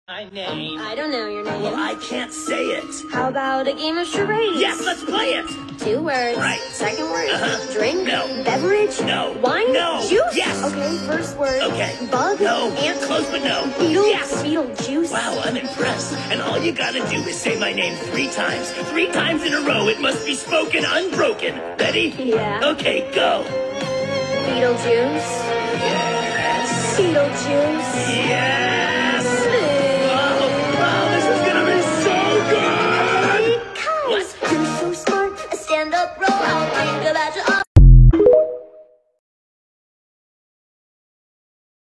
My name. I don't know your name. Well, I can't say it. How about a game of charades? Yes, let's play it. 2 words. Right. Second word. No. Drink. Beverage. No. Wine. No. Juice. Yes. Okay, first word. Okay. Bug. No. Ant. Close, but no. Beetle. Yes. Beetlejuice. Wow, I'm impressed. And all you gotta do is say my name 3 times. 3 times in a row. It must be spoken unbroken. Ready? Yeah. Okay, go. Beetlejuice. Yes. Beetlejuice. Yes.